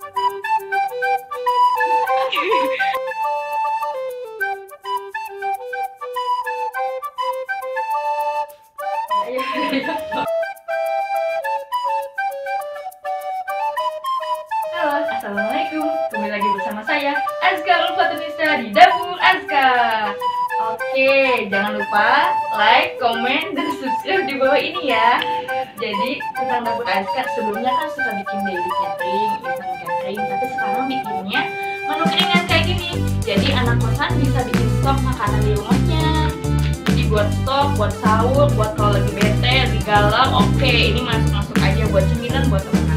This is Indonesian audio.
Halo, assalamualaikum. Kembali lagi bersama saya Azka di Dapur Azka. Oke, jangan lupa like, komen, dan subscribe di bawah ini ya. Jadi tentang Dapur Azka, sebelumnya kan suka bikin daily catering, instant catering, tapi sekarang bikinnya menu keringan kayak gini. Jadi anak kosan bisa bikin stok makanan di rumahnya. Jadi buat stok, buat sahur, buat kalau lagi bete, lagi galau, oke, ini masuk aja buat cemilan buat teman